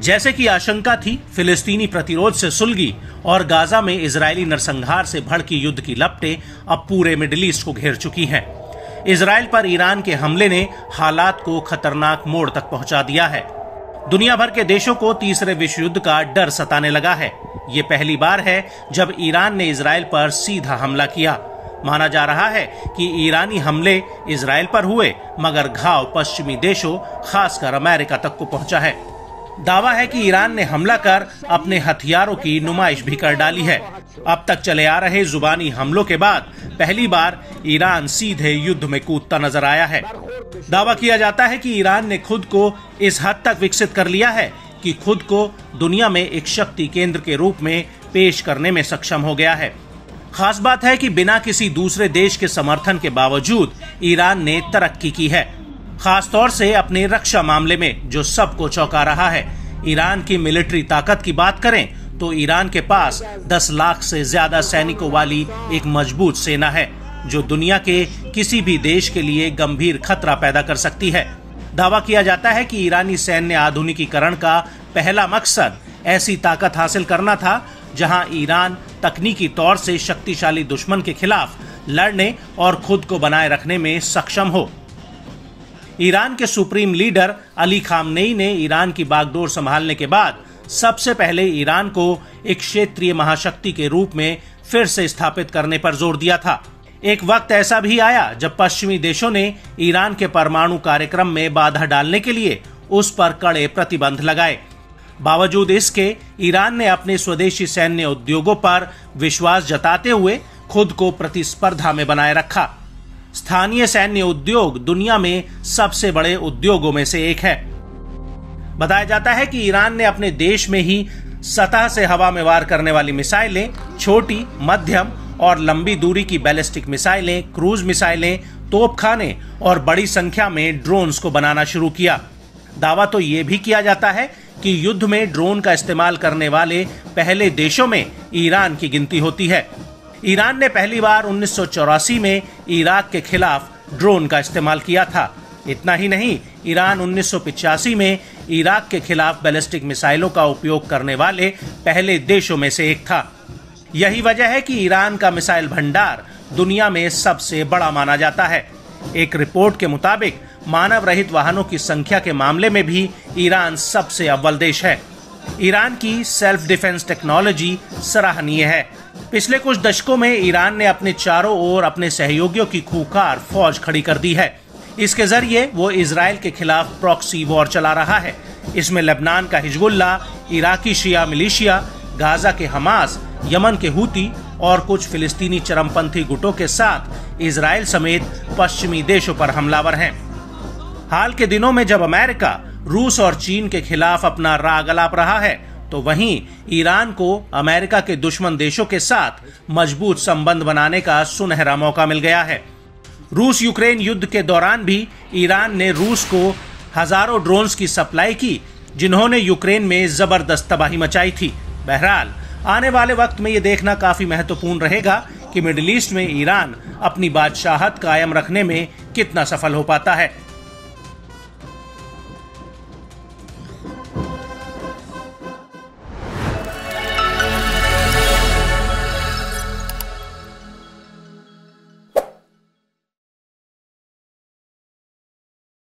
जैसे कि आशंका थी, फिलिस्तीनी प्रतिरोध से सुलगी और गाजा में इजरायली नरसंहार से भड़की युद्ध की लपटें अब पूरे मिडिल ईस्ट को घेर चुकी हैं। इजरायल पर ईरान के हमले ने हालात को खतरनाक मोड़ तक पहुंचा दिया है। दुनिया भर के देशों को तीसरे विश्व युद्ध का डर सताने लगा है। ये पहली बार है जब ईरान ने इजरायल पर सीधा हमला किया। माना जा रहा है कि ईरानी हमले इजरायल पर हुए, मगर घाव पश्चिमी देशों, खासकर अमेरिका तक को पहुंचा है। दावा है कि ईरान ने हमला कर अपने हथियारों की नुमाइश भी कर डाली है। अब तक चले आ रहे जुबानी हमलों के बाद पहली बार ईरान सीधे युद्ध में कूदता नजर आया है। दावा किया जाता है कि ईरान ने खुद को इस हद तक विकसित कर लिया है कि खुद को दुनिया में एक शक्ति केंद्र के रूप में पेश करने में सक्षम हो गया है। खास बात है कि बिना किसी दूसरे देश के समर्थन के बावजूद ईरान ने तरक्की की है, खास तौर से अपने रक्षा मामले में, जो सबको चौंका रहा है। ईरान की मिलिट्री ताकत की बात करें तो ईरान के पास 10 लाख से ज्यादा सैनिकों वाली एक मजबूत सेना है, जो दुनिया के किसी भी देश के लिए गंभीर खतरा पैदा कर सकती है। दावा किया जाता है कि ईरानी सैन्य आधुनिकीकरण का पहला मकसद ऐसी ताकत हासिल करना था जहां ईरान तकनीकी तौर से शक्तिशाली दुश्मन के खिलाफ लड़ने और खुद को बनाए रखने में सक्षम हो। ईरान के सुप्रीम लीडर अली खामनेई ने ईरान की बागडोर संभालने के बाद सबसे पहले ईरान को एक क्षेत्रीय महाशक्ति के रूप में फिर से स्थापित करने पर जोर दिया था। एक वक्त ऐसा भी आया जब पश्चिमी देशों ने ईरान के परमाणु कार्यक्रम में बाधा डालने के लिए उस पर कड़े प्रतिबंध लगाए। बावजूद इसके ईरान ने अपने स्वदेशी सैन्य उद्योगों पर विश्वास जताते हुए खुद को प्रतिस्पर्धा में बनाए रखा। स्थानीय सैन्य उद्योग दुनिया में सबसे बड़े उद्योगों में से एक है। बताया जाता है कि ईरान ने अपने देश में ही सतह से हवा में वार करने वाली मिसाइलें, छोटी, मध्यम और लंबी दूरी की बैलिस्टिक मिसाइलें, क्रूज मिसाइलें, तोपखाने और बड़ी संख्या में ड्रोन्स को बनाना शुरू किया। दावा तो ये भी किया जाता है कि युद्ध में ड्रोन का इस्तेमाल करने वाले पहले देशों में ईरान की गिनती होती है। ईरान ने पहली बार 1984 में इराक के खिलाफ ड्रोन का इस्तेमाल किया था। इतना ही नहीं, ईरान 1985 में इराक के खिलाफ बैलिस्टिक मिसाइलों का उपयोग करने वाले पहले देशों में से एक था। यही वजह है कि ईरान का मिसाइल भंडार दुनिया में सबसे बड़ा माना जाता है। एक रिपोर्ट के मुताबिक मानव रहित वाहनों की संख्या के मामले में भी ईरान सबसे अव्वल देश है। ईरान की सेल्फ डिफेंस टेक्नोलॉजी सराहनीय है। पिछले कुछ दशकों में ईरान ने अपने चारों ओर अपने सहयोगियों की खूंखार फौज खड़ी कर दी है। इसके जरिए वो इजराइल के खिलाफ प्रॉक्सी वॉर चला रहा है। इसमें लेबनान का हिजबुल्ला, इराकी शिया मिलिशिया, गाजा के हमास, यमन के हूती और कुछ फिलिस्तीनी चरमपंथी गुटों के साथ इजराइल समेत पश्चिमी देशों पर हमलावर हैं। हाल के दिनों में जब अमेरिका रूस और चीन के खिलाफ अपना राग अलाप रहा है, तो वहीं ईरान को अमेरिका के दुश्मन देशों के साथ मजबूत संबंध बनाने का सुनहरा मौका मिल गया है। रूस यूक्रेन युद्ध के दौरान भी ईरान ने रूस को हजारों ड्रोन्स की सप्लाई की, जिन्होंने यूक्रेन में जबरदस्त तबाही मचाई थी। बहरहाल, आने वाले वक्त में ये देखना काफी महत्वपूर्ण रहेगा कि मिडिल ईस्ट में ईरान अपनी बादशाहत कायम रखने में कितना सफल हो पाता है।